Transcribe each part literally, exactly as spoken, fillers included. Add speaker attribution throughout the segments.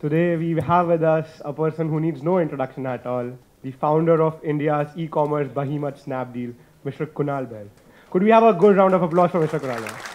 Speaker 1: Today we have with us a person who needs no introduction at all, the founder of India's e-commerce behemoth Snapdeal, Mister Kunal Bahl. Could we have a good round of applause for Mister Kunal Bahl?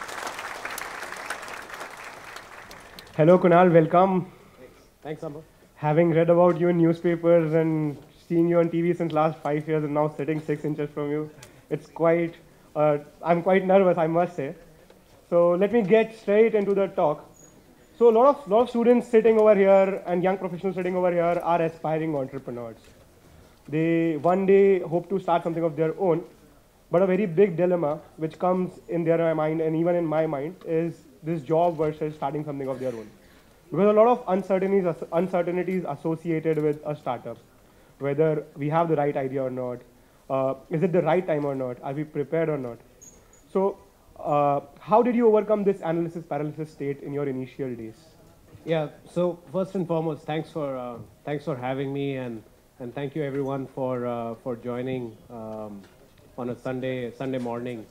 Speaker 1: Hello Kunal, welcome.
Speaker 2: Thanks. Thanks, Amber.
Speaker 1: Having read about you in newspapers and seen you on T V since last five years and now sitting six inches from you, it's quite, uh, I'm quite nervous, I must say. So let me get straight into the talk. So a lot of, lot of students sitting over here and young professionals sitting over here are aspiring entrepreneurs. They one day hope to start something of their own, but a very big dilemma which comes in their mind and even in my mind is this job versus starting something of their own. Because a lot of uncertainties, uncertainties associated with a startup, whether we have the right idea or not, uh, is it the right time or not, are we prepared or not. So uh, how did you overcome this analysis paralysis state in your initial days?
Speaker 2: Yeah. So first and foremost, thanks for uh, thanks for having me, and and thank you everyone for uh, for joining um, on a Sunday Sunday morning.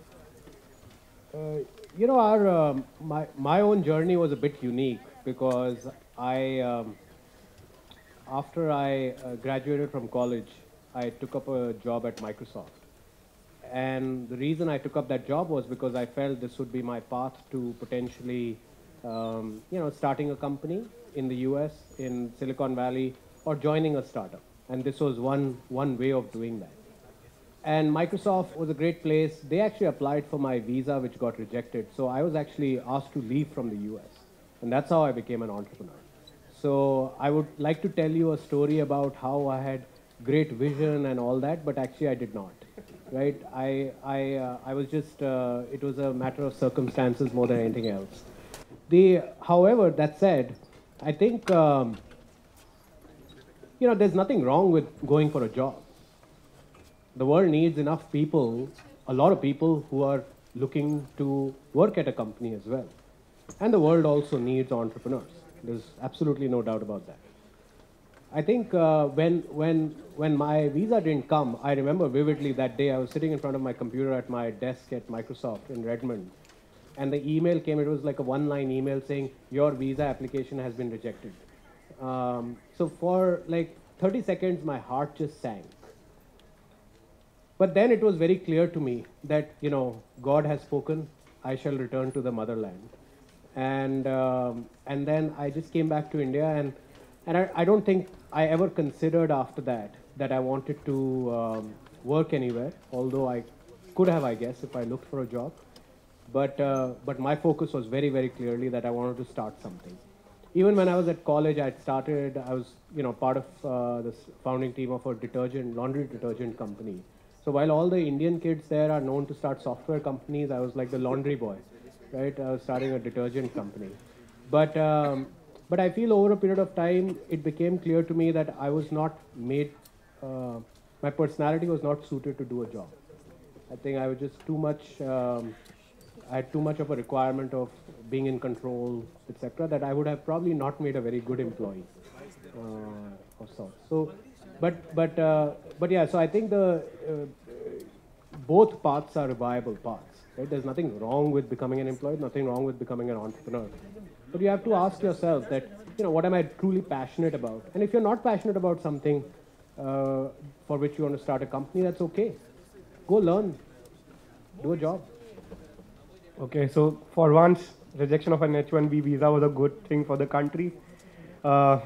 Speaker 2: Uh, you know, our um, my my own journey was a bit unique because I um, after I uh, graduated from college, I took up a job at Microsoft. And the reason I took up that job was because I felt this would be my path to potentially, um, you know, starting a company in the U S, in Silicon Valley, or joining a startup. And this was one, one way of doing that. And Microsoft was a great place. They actually applied for my visa, which got rejected. So I was actually asked to leave from the U S. And that's how I became an entrepreneur. So I would like to tell you a story about how I had great vision and all that, but actually I did not. Right? I, I, uh, I was just, uh, it was a matter of circumstances more than anything else. The, however, that said, I think, um, you know, there's nothing wrong with going for a job. The world needs enough people, a lot of people who are looking to work at a company as well. And the world also needs entrepreneurs. There's absolutely no doubt about that. I think uh, when, when, when my visa didn't come, I remember vividly that day I was sitting in front of my computer at my desk at Microsoft in Redmond. And the email came, it was like a one-line email saying, your visa application has been rejected. Um, so for like thirty seconds, my heart just sank. But then it was very clear to me that, you know, God has spoken, I shall return to the motherland. And, um, and then I just came back to India, and, and I, I don't think I ever considered after that that I wanted to um, work anywhere, although I could have, I guess, if I looked for a job. But, uh, but my focus was very, very clearly that I wanted to start something. Even when I was at college, I started, I was, you know, part of uh, the founding team of a detergent, laundry detergent company. So while all the Indian kids there are known to start software companies, I was like the laundry boy, right? I was starting a detergent company. But, um, but I feel over a period of time, it became clear to me that I was not made, uh, my personality was not suited to do a job. I think I was just too much, um, I had too much of a requirement of being in control, et cetera, that I would have probably not made a very good employee uh, of sorts. So, but, but, uh, but yeah, so I think the, uh, both paths are viable paths. Right? There's nothing wrong with becoming an employee, nothing wrong with becoming an entrepreneur. But you have to ask yourself that, you know, what am I truly passionate about? And if you're not passionate about something uh, for which you want to start a company, that's okay. Go learn, do a job.
Speaker 1: Okay, so for once, rejection of an H one B visa was a good thing for the country. Uh,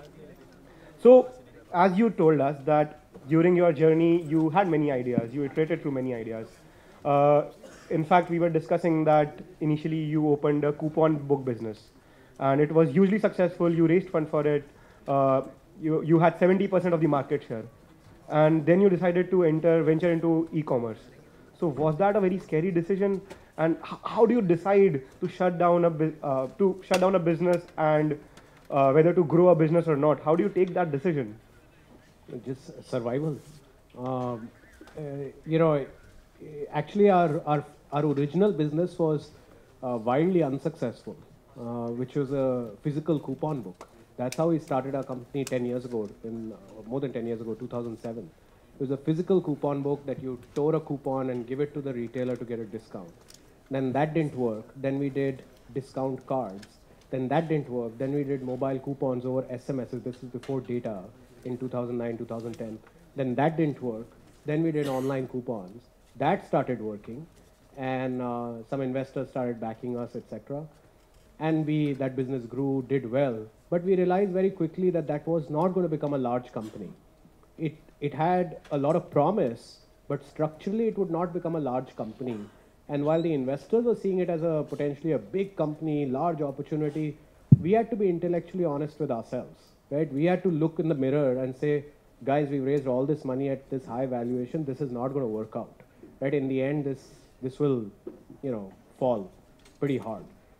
Speaker 1: so, as you told us that during your journey, you had many ideas, you iterated through many ideas. Uh, in fact, we were discussing that initially you opened a coupon book business, and it was hugely successful. You raised fund for it. Uh, you, you had seventy percent of the market share. And then you decided to enter, venture into e-commerce. So was that a very scary decision? And h- how do you decide to shut down a bu- uh, to shut down a business and uh, whether to grow a business or not? How do you take that decision?
Speaker 2: Just survival. Um, uh, you know, actually our, our, our original business was uh, wildly unsuccessful, uh, which was a physical coupon book. That's how we started our company ten years ago, in, uh, more than ten years ago, two thousand seven. It was a physical coupon book that you tore a coupon and give it to the retailer to get a discount. Then that didn't work. Then we did discount cards. Then that didn't work. Then we did mobile coupons over S M Ses. This is before data in two thousand nine, two thousand ten. Then that didn't work. Then we did online coupons. That started working, and uh, some investors started backing us, et cetera. And we that business grew, did well. But we realized very quickly that that was not going to become a large company. It it had a lot of promise, but structurally it would not become a large company. And while the investors were seeing it as a potentially a big company, large opportunity, we had to be intellectually honest with ourselves, right? We had to look in the mirror and say, guys, we've raised all this money at this high valuation. This is not going to work out, right? In the end, this this will, you know, fall pretty hard.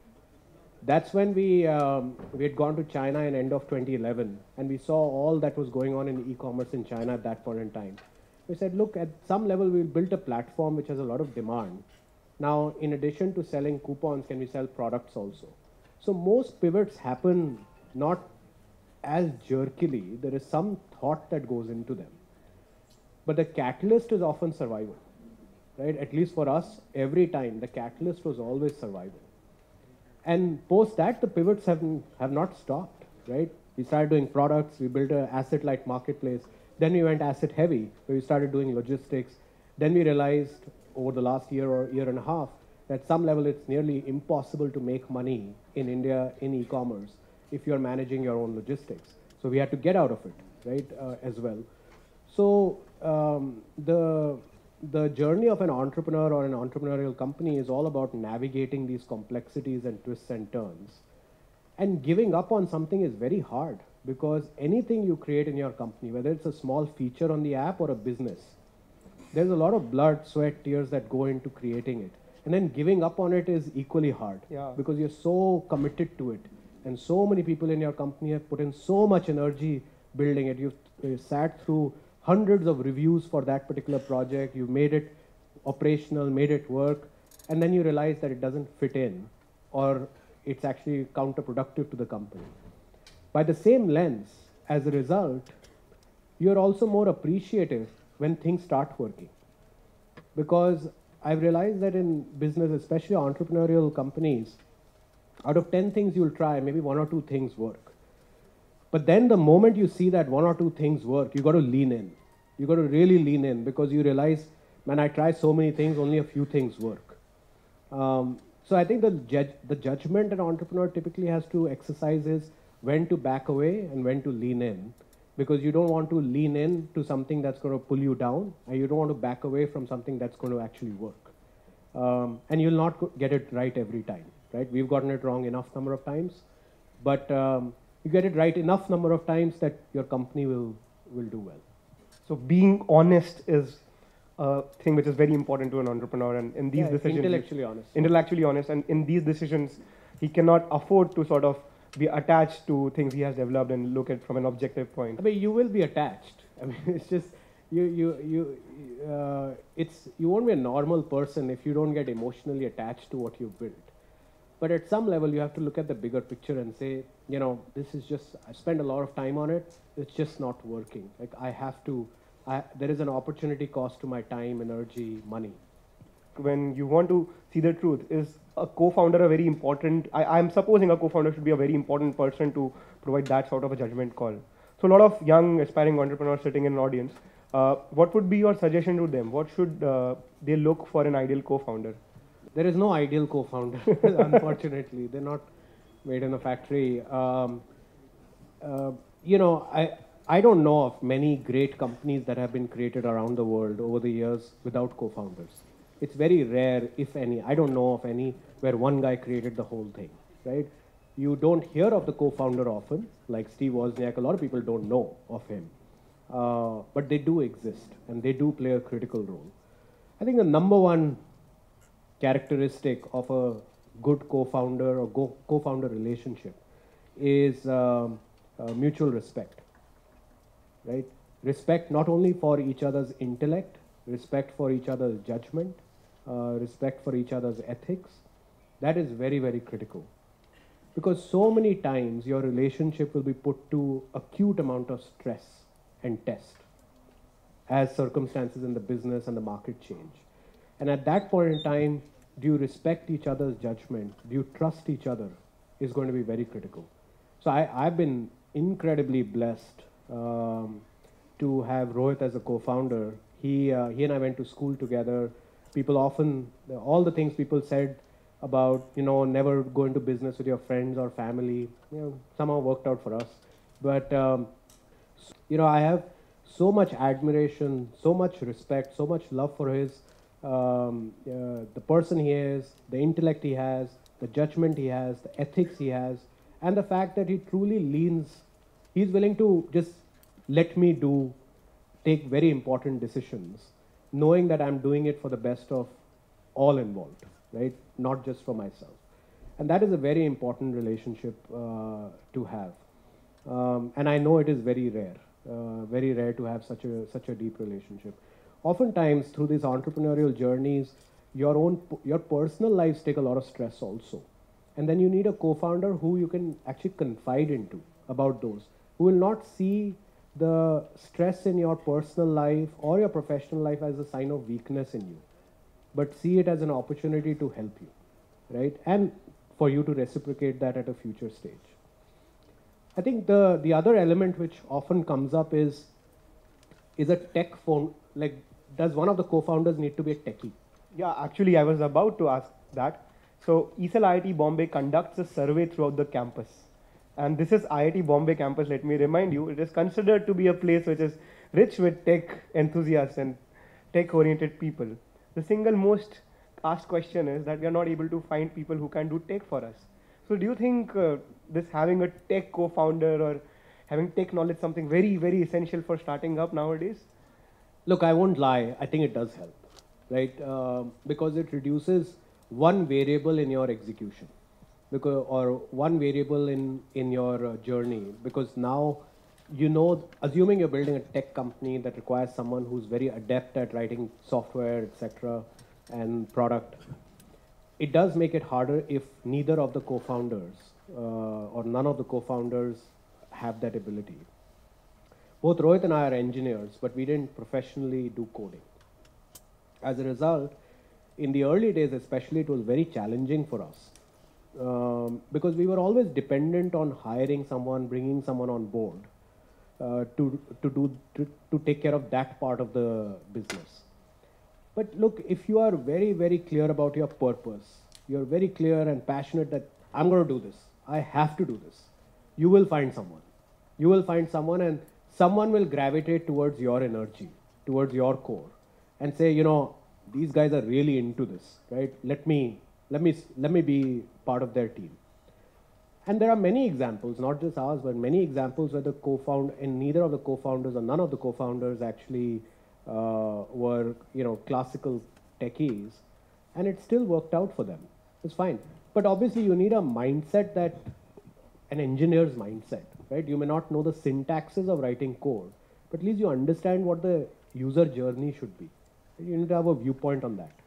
Speaker 2: That's when we um, we had gone to China in end of twenty eleven, and we saw all that was going on in e-commerce in China at that point in time. We said, look, at some level, we'll build a platform which has a lot of demand. Now, in addition to selling coupons, can we sell products also? So most pivots happen not as jerkily. There is some thought that goes into them. But the catalyst is often survival, right? At least for us, every time, the catalyst was always survival. And post that, the pivots have, have not stopped, right? We started doing products, we built an asset-light marketplace. Then we went asset-heavy, where we started doing logistics. Then we realized over the last year or year and a half that at some level it's nearly impossible to make money in India in e-commerce if you're managing your own logistics. So we had to get out of it, right, uh, as well. So um, the the journey of an entrepreneur or an entrepreneurial company is all about navigating these complexities and twists and turns. And giving up on something is very hard, because anything you create in your company, whether it's a small feature on the app or a business, there's a lot of blood, sweat, tears that go into creating it. And then giving up on it is equally hard,
Speaker 1: Yeah.
Speaker 2: because you're so committed to it. And so many people in your company have put in so much energy building it. You've uh, sat through hundreds of reviews for that particular project. You've made it operational, made it work. And then you realize that it doesn't fit in, or it's actually counterproductive to the company. By the same lens, as a result, you're also more appreciative when things start working. Because I've realized that in business, especially entrepreneurial companies, out of ten things you'll try, maybe one or two things work. But then the moment you see that one or two things work, you got to lean in. You got to really lean in, because you realize, man, I try so many things, only a few things work. Um, so I think the, ju the judgment an entrepreneur typically has to exercise is when to back away and when to lean in. Because you don't want to lean in to something that's going to pull you down, and you don't want to back away from something that's going to actually work. Um, and you'll not get it right every time, right? We've gotten it wrong enough number of times, but um, you get it right enough number of times that your company will, will do well.
Speaker 1: So being honest is a thing which is very important to an entrepreneur, and in these
Speaker 2: Yeah,
Speaker 1: decisions,
Speaker 2: intellectually honest.
Speaker 1: intellectually honest, and in these decisions, he cannot afford to sort of be attached to things he has developed and look at from an objective point.
Speaker 2: I mean, you will be attached. I mean, it's just you, you, you. Uh, it's you won't be a normal person if you don't get emotionally attached to what you've built. But at some level, you have to look at the bigger picture and say, you know, this is just, I spend a lot of time on it. It's just not working. Like I have to. I, there is an opportunity cost to my time, energy, money.
Speaker 1: When you want to see the truth, is a co-founder a very important, I, I'm supposing a co-founder should be a very important person to provide that sort of a judgment call. So a lot of young aspiring entrepreneurs sitting in an audience, uh, what would be your suggestion to them? What should uh, they look for an ideal co-founder?
Speaker 2: There is no ideal co-founder, unfortunately. They're not made in a factory. Um, uh, you know, I, I don't know of many great companies that have been created around the world over the years without co-founders. It's very rare, if any. I don't know of any where one guy created the whole thing, right? You don't hear of the co-founder often, like Steve Wozniak. A lot of people don't know of him. Uh, but they do exist, and they do play a critical role. I think the number one characteristic of a good co-founder or go co-founder relationship is um, uh, mutual respect, right? Respect not only for each other's intellect, respect for each other's judgment, uh, respect for each other's ethics. That is very, very critical. Because so many times your relationship will be put to acute amount of stress and test as circumstances in the business and the market change. And at that point in time, do you respect each other's judgment? Do you trust each other? is going to be very critical. So I, I've been incredibly blessed um, to have Rohit as a co-founder. He, uh, he and I went to school together. People often, all the things people said about, you know, never go into business with your friends or family, you know, somehow worked out for us. But, um, you know, I have so much admiration, so much respect, so much love for his, um, uh, the person he is, the intellect he has, the judgment he has, the ethics he has, and the fact that he truly leans, he's willing to just let me do, take very important decisions, knowing that I'm doing it for the best of all involved, right? Not just for myself. And that is a very important relationship uh, to have. Um, and I know it is very rare, uh, very rare to have such a such a deep relationship. Oftentimes, through these entrepreneurial journeys, your own your personal lives take a lot of stress also, and then you need a co-founder who you can actually confide into about those, who will not see the stress in your personal life or your professional life as a sign of weakness in you, but see it as an opportunity to help you, right? And for you to reciprocate that at a future stage. I think the, the other element which often comes up is, is a tech phone, like, does one of the co-founders need to be a techie?
Speaker 1: Yeah, actually, I was about to ask that. So, E S L I I T Bombay conducts a survey throughout the campus. And this is I I T Bombay campus, let me remind you. It is considered to be a place which is rich with tech enthusiasts and tech-oriented people. The single most asked question is that we are not able to find people who can do tech for us. So do you think uh, this having a tech co-founder or having tech knowledge something very, very essential for starting up nowadays?
Speaker 2: Look, I won't lie. I think it does help, right? Uh, because it reduces one variable in your execution, because or one variable in in your uh, journey. Because now, you know, assuming you're building a tech company that requires someone who's very adept at writing software, et cetera, and product, it does make it harder if neither of the co-founders uh, or none of the co-founders have that ability. Both Rohit and I are engineers, but we didn't professionally do coding. As a result, in the early days especially, it was very challenging for us um, because we were always dependent on hiring someone, bringing someone on board uh, to, to, do, to, to take care of that part of the business. But look, if you are very, very clear about your purpose, you're very clear and passionate that I'm going to do this, I have to do this, you will find someone. You will find someone, and someone will gravitate towards your energy, towards your core, and say, you know, these guys are really into this, right? Let me, let me, let me be part of their team. And there are many examples, not just ours, but many examples where the co-founder, and neither of the co-founders or none of the co-founders actually uh, were, you know, classical techies, and it still worked out for them. It's fine. But obviously you need a mindset that, an engineer's mindset, right? You may not know the syntaxes of writing code, but at least you understand what the user journey should be. You need to have a viewpoint on that.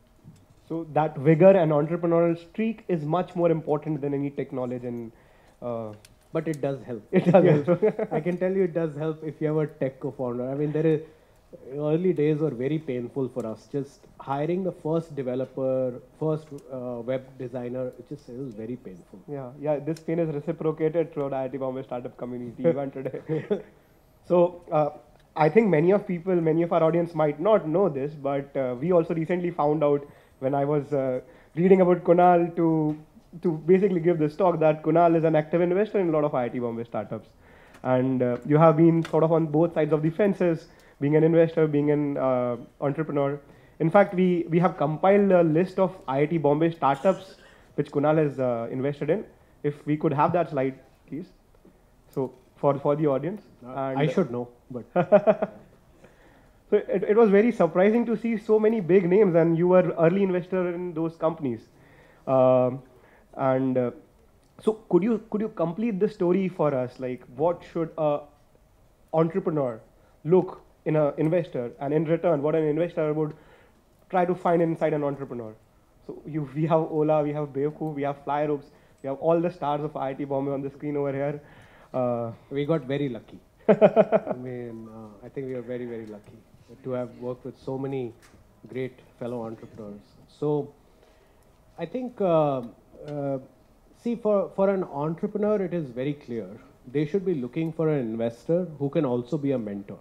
Speaker 1: So that vigor and entrepreneurial streak is much more important than any tech knowledge. And uh,
Speaker 2: but it does help.
Speaker 1: It does help.
Speaker 2: I can tell you it does help if you have a tech co-founder. I mean, there is, early days were very painful for us. Just hiring the first developer, first uh, web designer, it just it was very painful.
Speaker 1: Yeah, yeah. This pain is reciprocated throughout I I T Bombay startup community even today. So uh, I think many of people, many of our audience might not know this, but uh, we also recently found out when I was uh, reading about Kunal to to basically give this talk that Kunal is an active investor in a lot of I I T Bombay startups, and uh, you have been sort of on both sides of the fences, being an investor, being an uh, entrepreneur. In fact, we, we have compiled a list of I I T Bombay startups which Kunal has uh, invested in. If we could have that slide, please. So for, for the audience.
Speaker 2: Uh,
Speaker 1: and
Speaker 2: I should know, but.
Speaker 1: So it, it was very surprising to see so many big names, and you were early investor in those companies. Um, and uh, so could you, could you complete the story for us? Like, what should a entrepreneur look in an investor, and in return, what an investor would try to find inside an entrepreneur? So you, we have Ola, we have Bewku, we have Flyropes, we have all the stars of I I T Bombay on the screen over here. Uh,
Speaker 2: we got very lucky. I mean, uh, I think we are very, very lucky to have worked with so many great fellow entrepreneurs. So I think, uh, uh, See, for, for an entrepreneur, it is very clear. They should be looking for an investor who can also be a mentor,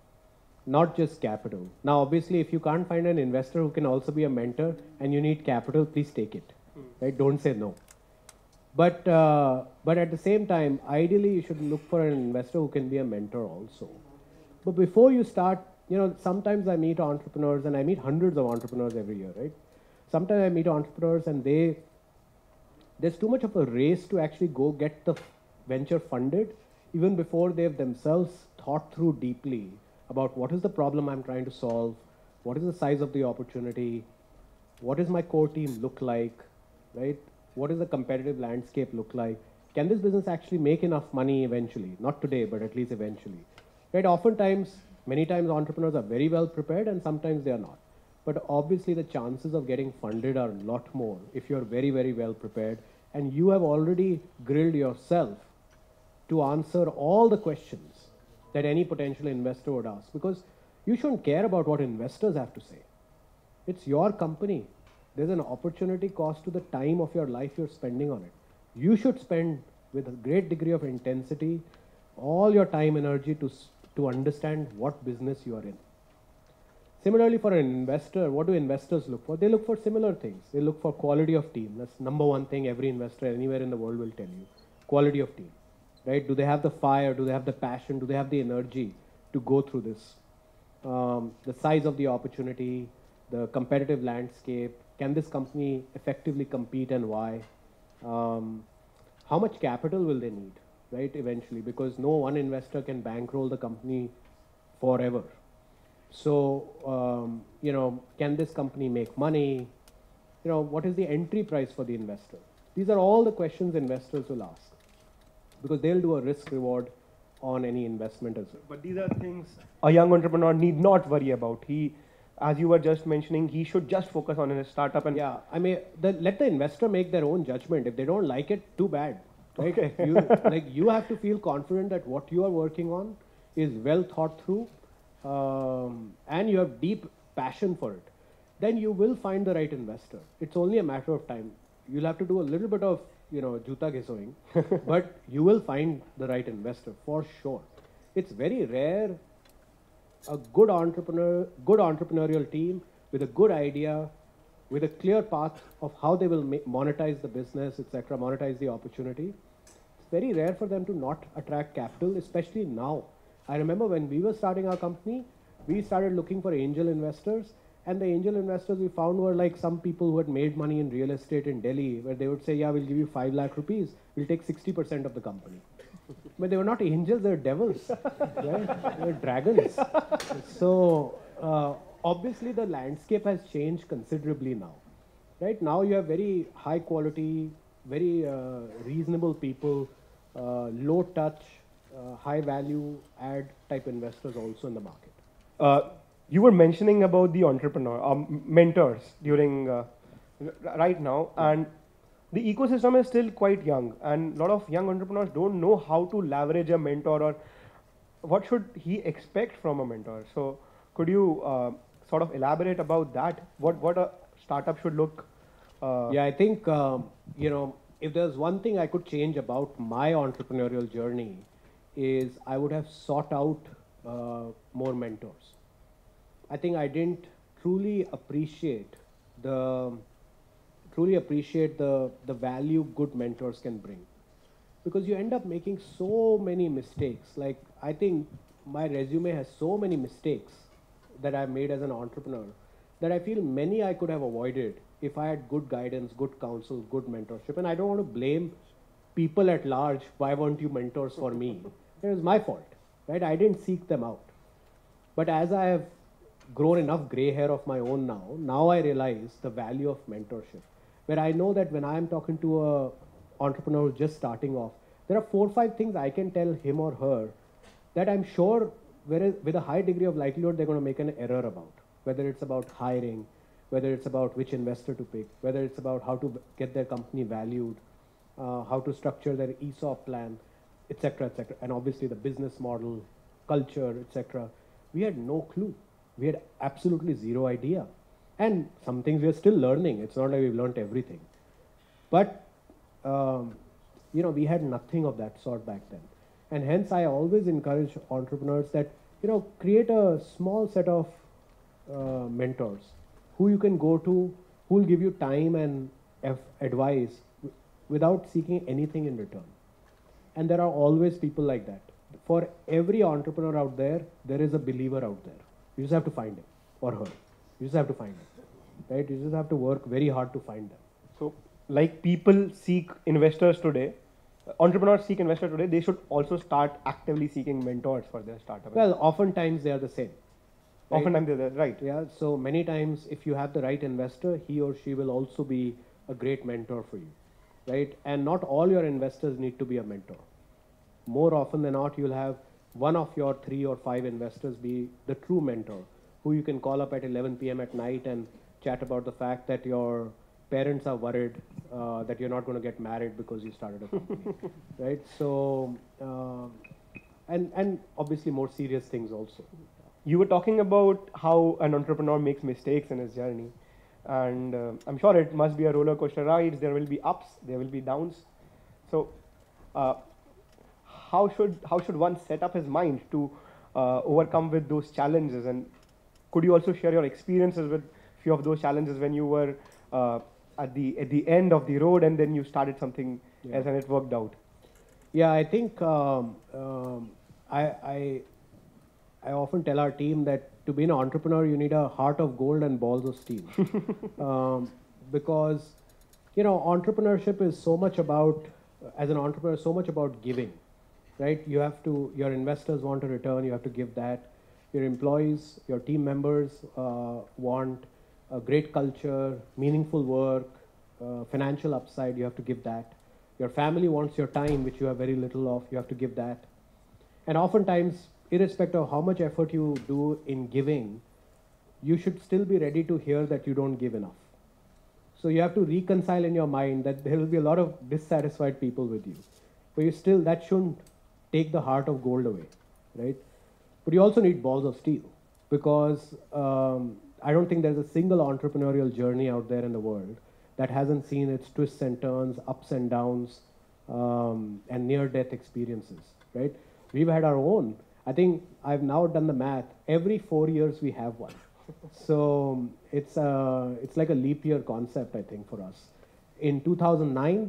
Speaker 2: not just capital. Now, obviously, if you can't find an investor who can also be a mentor and you need capital, please take it. Right? Don't say no. But, uh, but at the same time, ideally, you should look for an investor who can be a mentor also. But before you start, you know, sometimes I meet entrepreneurs, and I meet hundreds of entrepreneurs every year, right? Sometimes I meet entrepreneurs and they, there's too much of a race to actually go get the venture funded, even before they've themselves thought through deeply about what is the problem I'm trying to solve, what is the size of the opportunity, what does my core team look like, right? What does the competitive landscape look like? Can this business actually make enough money eventually? Not today, but at least eventually. Right? Oftentimes, many times entrepreneurs are very well prepared and sometimes they are not. But obviously the chances of getting funded are a lot more if you're very, very well prepared and you have already grilled yourself to answer all the questions that any potential investor would ask. Because you shouldn't care about what investors have to say. It's your company. There's an opportunity cost to the time of your life you're spending on it. You should spend with a great degree of intensity all your time, energy to, to understand what business you are in. Similarly, for an investor, what do investors look for? They look for similar things. They look for quality of team. That's number one thing every investor anywhere in the world will tell you. Quality of team, right? Do they have the fire? Do they have the passion? Do they have the energy to go through this? Um, the size of the opportunity, the competitive landscape. Can this company effectively compete and why? Um, how much capital will they need, right, eventually? Because no one investor can bankroll the company forever. So, um, you know, can this company make money? You know, what is the entry price for the investor? These are all the questions investors will ask because they'll do a risk reward on any investment as well.
Speaker 1: But these are things a young entrepreneur need not worry about. He, as you were just mentioning, he should just focus on his startup and
Speaker 2: yeah, I mean, the, let the investor make their own judgment. If they don't like it, too bad. Right?
Speaker 1: Okay.
Speaker 2: you, like you have to feel confident that what you are working on is well thought through, um, and you have deep passion for it. Then you will find the right investor. It's only a matter of time. You'll have to do a little bit of, you know, juta ghesoing, but you will find the right investor for sure. It's very rare. A good entrepreneur, good entrepreneurial team with a good idea, with a clear path of how they will monetize the business, et cetera, monetize the opportunity. It's very rare for them to not attract capital, especially now. I remember when we were starting our company, we started looking for angel investors, and the angel investors we found were like some people who had made money in real estate in Delhi, where they would say, yeah, we'll give you five lakh rupees, we'll take sixty percent of the company. But they were not angels, they were devils, right? They were dragons. So uh, obviously the landscape has changed considerably now. Right now you have very high quality, very uh, reasonable people, uh, low touch, uh, high value add type investors also in the market.
Speaker 1: Uh, you were mentioning about the entrepreneur, um, mentors during uh, right now, and the ecosystem is still quite young, and a lot of young entrepreneurs don't know how to leverage a mentor or what should he expect from a mentor. So could you uh, sort of elaborate about that? What what a startup should look? Uh,
Speaker 2: yeah, I think um, you know, if there's one thing I could change about my entrepreneurial journey is I would have sought out uh, more mentors. I think I didn't truly appreciate the truly appreciate the, the value good mentors can bring. Because you end up making so many mistakes. Like, I think my resume has so many mistakes that I've made as an entrepreneur that I feel many I could have avoided if I had good guidance, good counsel, good mentorship. And I don't want to blame people at large, why weren't you mentors for me? It was my fault, right? I didn't seek them out. But as I have grown enough gray hair of my own now, now I realize the value of mentorship. Where I know that when I'm talking to a entrepreneur who's just starting off, there are four or five things I can tell him or her that I'm sure with a high degree of likelihood they're going to make an error about. Whether it's about hiring, whether it's about which investor to pick, whether it's about how to get their company valued, uh, how to structure their E S O P plan, et cetera, et cetera. And obviously the business model, culture, et cetera. We had no clue. We had absolutely zero idea. And some things we are still learning. It's not like we've learned everything. But um, you know, we had nothing of that sort back then. And hence, I always encourage entrepreneurs that, you know, create a small set of uh, mentors who you can go to, who will give you time and f- advice w- without seeking anything in return. And there are always people like that. For every entrepreneur out there, there is a believer out there. You just have to find him or her. You just have to find them, right? You just have to work very hard to find them.
Speaker 1: So, like people seek investors today, uh, entrepreneurs seek investors today, they should also start actively seeking mentors for their startup.
Speaker 2: Well, oftentimes they are the same. Right?
Speaker 1: Oftentimes they're there, right.
Speaker 2: Yeah. So many times, if you have the right investor, he or she will also be a great mentor for you, right? And not all your investors need to be a mentor. More often than not, you'll have one of your three or five investors be the true mentor, who you can call up at eleven p m at night and chat about the fact that your parents are worried uh, that you're not going to get married because you started a company, right? So, um, and and obviously more serious things also.
Speaker 1: You were talking about how an entrepreneur makes mistakes in his journey, and uh, I'm sure it must be a roller coaster ride. There will be ups, there will be downs. So, uh, how should how should one set up his mind to uh, overcome with those challenges? And could you also share your experiences with few of those challenges when you were uh, at the at the end of the road and then you started something
Speaker 2: Yeah.
Speaker 1: else and it worked out?
Speaker 2: Yeah, I think um, um, I, I I often tell our team that to be an entrepreneur, you need a heart of gold and balls of steel, um, because you know entrepreneurship is so much about, as an entrepreneur, so much about giving, right? You have to, your investors want a return, you have to give that. Your employees, your team members uh, want a great culture, meaningful work, uh, financial upside, you have to give that. Your family wants your time, which you have very little of, you have to give that. And oftentimes, irrespective of how much effort you do in giving, you should still be ready to hear that you don't give enough. So you have to reconcile in your mind that there will be a lot of dissatisfied people with you. But you still, that shouldn't take the heart of gold away, right? But you also need balls of steel, because um, I don't think there's a single entrepreneurial journey out there in the world that hasn't seen its twists and turns, ups and downs, um, and near-death experiences, right? We've had our own. I think I've now done the math. Every four years we have one. So it's uh, it's like a leap year concept, I think, for us. In two thousand nine,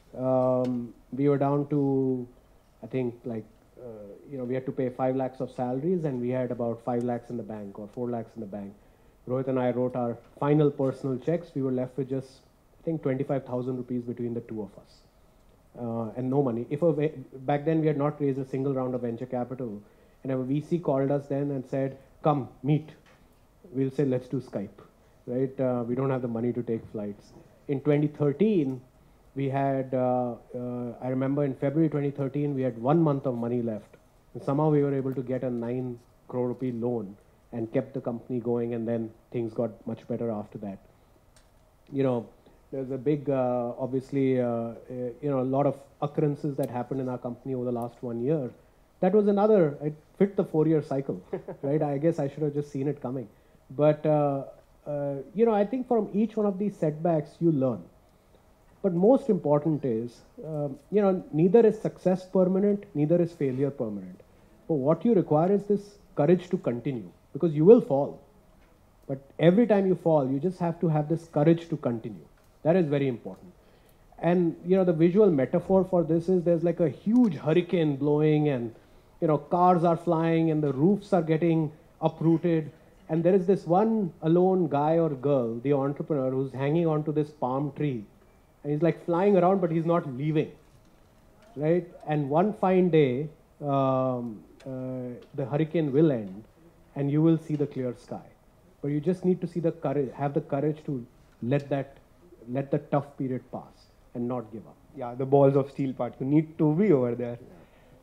Speaker 2: um, we were down to, I think, like, uh, you know, we had to pay five lakhs of salaries, and we had about five lakhs in the bank or four lakhs in the bank. Rohit and I wrote our final personal checks. We were left with just, I think, twenty-five thousand rupees between the two of us. Uh, and no money. If a, back then we had not raised a single round of venture capital, and a V C called us then and said, "Come, meet." We'll say, "Let's do Skype," right? Uh, we don't have the money to take flights. In twenty thirteen, we had, uh, uh, I remember in February twenty thirteen, we had one month of money left. And somehow we were able to get a nine crore rupee loan and kept the company going, and then things got much better after that. You know, there's a big, uh, obviously, uh, uh, you know, a lot of occurrences that happened in our company over the last one year. That was another, it fit the four-year cycle, right? I guess I should have just seen it coming. But, uh, uh, you know, I think from each one of these setbacks, you learn. But most important is, um, you know, neither is success permanent, neither is failure permanent. But what you require is this courage to continue, because you will fall. But every time you fall, you just have to have this courage to continue. That is very important. And, you know, the visual metaphor for this is there's like a huge hurricane blowing, and, you know, cars are flying and the roofs are getting uprooted. And there is this one alone guy or girl, the entrepreneur, who's hanging onto this palm tree. And he's like flying around, but he's not leaving, right? And one fine day, um, uh, the hurricane will end, and you will see the clear sky. But you just need to see the courage, have the courage to let that, let the tough period pass and not give up.
Speaker 1: Yeah, the balls of steel part. You need to be over there.
Speaker 2: Yeah.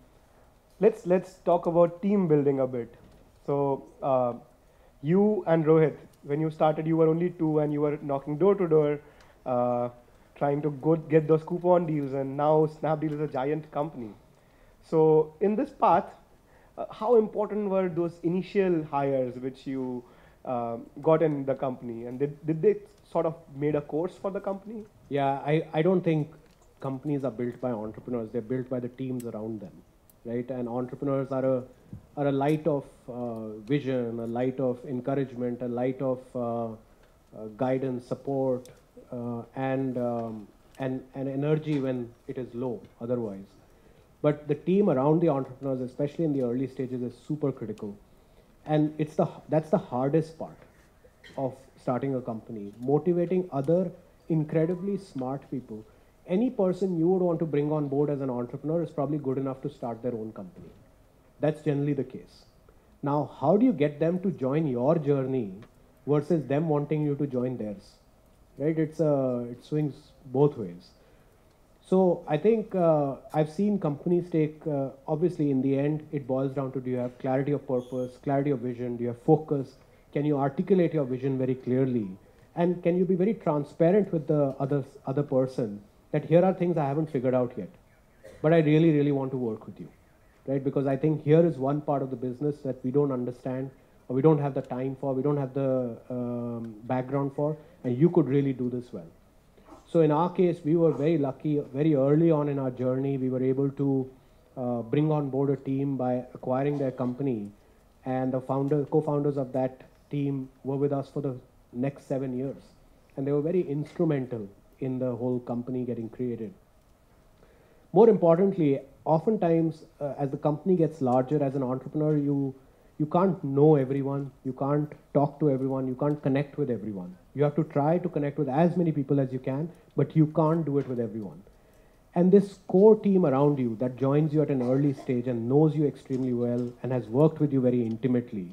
Speaker 1: Let's let's talk about team building a bit. So uh, you and Rohit, when you started, you were only two, and you were knocking door to door, uh, trying to go get those coupon deals. And now Snapdeal is a giant company. So in this path, uh, how important were those initial hires which you uh, got in the company, and did did they sort of made a course for the company?
Speaker 2: Yeah, I, I don't think companies are built by entrepreneurs. They're built by the teams around them, right? And entrepreneurs are a are a light of uh, vision, a light of encouragement, a light of uh, uh, guidance, support, uh, and um, and and energy when it is low. Otherwise, but the team around the entrepreneurs, especially in the early stages, is super critical, and it's the that's the hardest part of starting a company, motivating other incredibly smart people. Any person you would want to bring on board as an entrepreneur is probably good enough to start their own company. That's generally the case. Now, how do you get them to join your journey versus them wanting you to join theirs? Right? It's uh, it swings both ways. So I think uh, I've seen companies take, uh, obviously in the end, it boils down to, do you have clarity of purpose, clarity of vision, do you have focus, can you articulate your vision very clearly, and can you be very transparent with the other, other person that here are things I haven't figured out yet, but I really, really want to work with you, right? Because I think here is one part of the business that we don't understand, or we don't have the time for, we don't have the um, background for, and you could really do this well. So in our case, we were very lucky. Very early on in our journey, we were able to uh, bring on board a team by acquiring their company, and the founder, co-founders of that team were with us for the next seven years, and they were very instrumental in the whole company getting created. More importantly, oftentimes uh, as the company gets larger, as an entrepreneur, you you can't know everyone, you can't talk to everyone, you can't connect with everyone. You have to try to connect with as many people as you can, but you can't do it with everyone. And this core team around you that joins you at an early stage and knows you extremely well and has worked with you very intimately,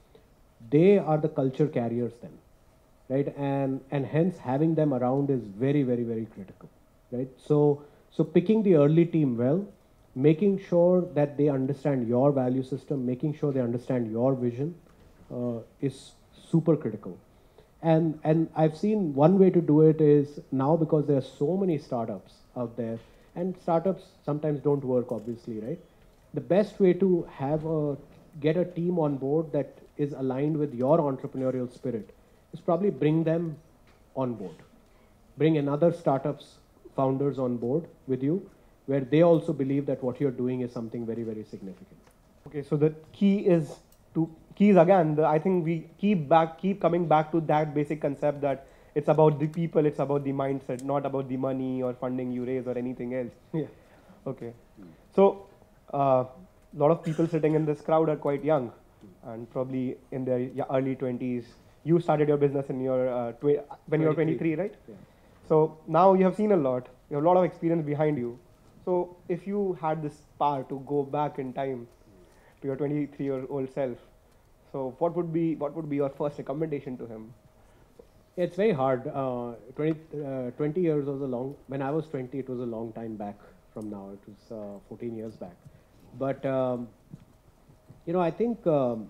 Speaker 2: they are the culture carriers then, right? And and hence having them around is very, very, very critical, right? So so picking the early team well, making sure that they understand your value system, making sure they understand your vision uh, is super critical. And, and I've seen one way to do it is now, because there are so many startups out there, and startups sometimes don't work, obviously, right? The best way to have a, get a team on board that is aligned with your entrepreneurial spirit is probably bring them on board. Bring another startup's founders on board with you, where they also believe that what you're doing is something very, very significant.
Speaker 1: Okay, so the key is to keys again. The, I think we keep back, keep coming back to that basic concept that it's about the people, it's about the mindset, not about the money or funding you raise or anything else.
Speaker 2: Yeah.
Speaker 1: Okay. So a uh, lot of people sitting in this crowd are quite young, and probably in their early twenties. You started your business in your uh, tw when you were twenty-three, right?
Speaker 2: Yeah.
Speaker 1: So now you have seen a lot. You have a lot of experience behind you. So if you had this power to go back in time to your twenty-three-year-old self, so what would be what would be your first recommendation to him?
Speaker 2: It's very hard. Uh, twenty, uh, twenty years was a long. When I was twenty, it was a long time back from now. It was uh, fourteen years back. But um, you know, I think um,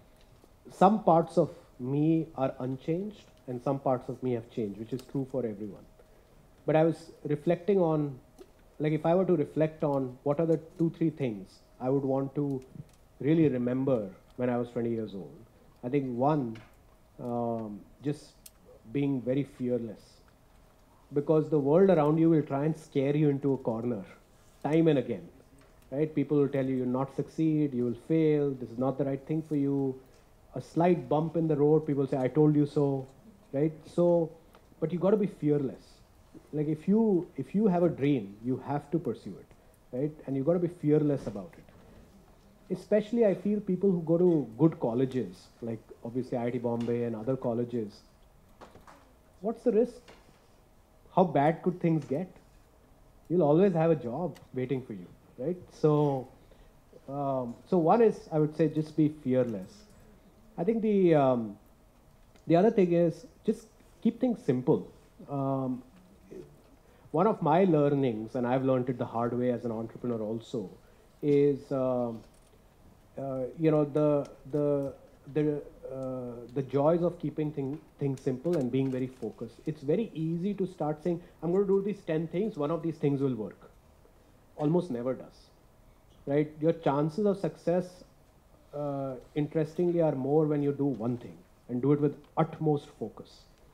Speaker 2: some parts of me are unchanged, and some parts of me have changed, which is true for everyone. But I was reflecting on, like, if I were to reflect on what are the two, three things I would want to really remember when I was twenty years old. I think one, um, just being very fearless, because the world around you will try and scare you into a corner time and again, right? People will tell you you'll not succeed, you will fail, this is not the right thing for you. A slight bump in the road, people say, I told you so, right? So, but you got to be fearless. Like if you if you have a dream, you have to pursue it, right? And you got to be fearless about it. Especially, I feel people who go to good colleges, like obviously I I T Bombay and other colleges. What's the risk? How bad could things get? You'll always have a job waiting for you, right? So, um, so one is, I would say, just be fearless. I think the um, the other thing is just keep things simple. Um, one of my learnings, and I've learned it the hard way as an entrepreneur also, is uh, uh, you know the the the uh, the joys of keeping thing, things simple and being very focused. It's very easy to start saying, I'm going to do these ten things, one of these things will work. Almost never does, right? Your chances of success, uh, interestingly, are more when you do one thing and do it with utmost focus.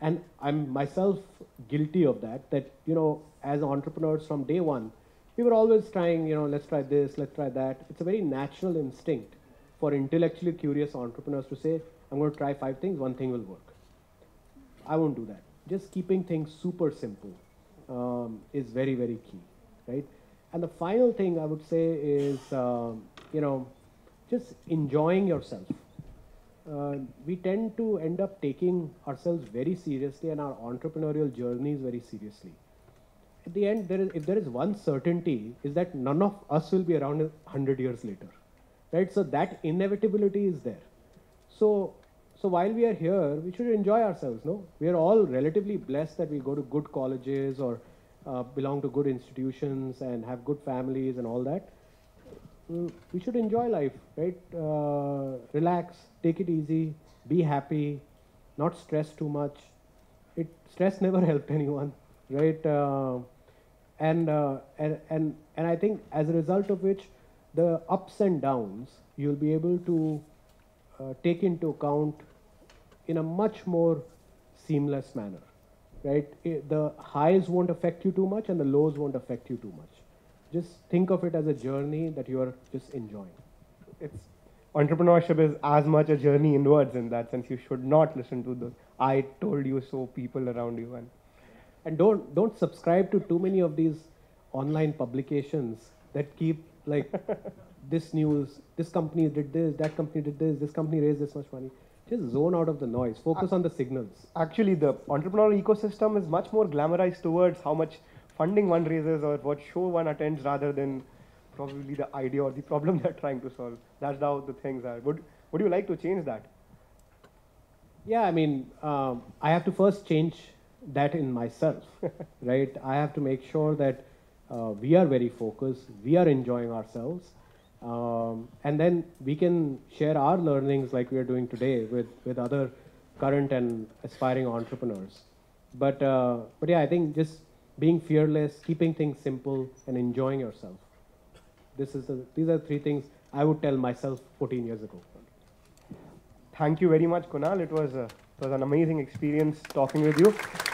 Speaker 2: And I'm myself guilty of that, that, you know, as entrepreneurs from day one, we were always trying, you know, let's try this, let's try that. It's a very natural instinct for intellectually curious entrepreneurs to say, I'm going to try five things, one thing will work. I won't do that. Just keeping things super simple um, is very, very key, right? And the final thing I would say is, um, you know, just enjoying yourself. Uh, we tend to end up taking ourselves very seriously and our entrepreneurial journeys very seriously. At the end, there is, if there is one certainty, is that none of us will be around a hundred years later, right? So that inevitability is there. So, so while we are here, we should enjoy ourselves, no? We are all relatively blessed that we go to good colleges or uh, belong to good institutions and have good families and all that. We should enjoy life, right? Uh, relax, take it easy, be happy, not stress too much. It stress never helped anyone, right? Uh, and, uh, and and and I think as a result of which, the ups and downs you'll be able to uh, take into account in a much more seamless manner, right? It, the highs won't affect you too much, and the lows won't affect you too much. Just think of it as a journey that you are just enjoying.
Speaker 1: It's entrepreneurship is as much a journey inwards in that sense. You should not listen to the "I told you so" people around you. And
Speaker 2: and don't don't subscribe to too many of these online publications that keep like this news, this company did this, that company did this, this company raised this much money. Just zone out of the noise. Focus on the signals.
Speaker 1: Actually, the entrepreneurial ecosystem is much more glamorized towards how much funding one raises or what show one attends rather than probably the idea or the problem they're trying to solve. That's how the things are. Would, would you like to change that?
Speaker 2: Yeah, I mean, um, I have to first change that in myself, right? I have to make sure that uh, we are very focused, we are enjoying ourselves, um, and then we can share our learnings like we are doing today with, with other current and aspiring entrepreneurs. But, uh, but yeah, I think just being fearless, keeping things simple, and enjoying yourself. This is the, these are three things I would tell myself fourteen years ago.
Speaker 1: Thank you very much, Kunal. It was, a, it was an amazing experience talking with you.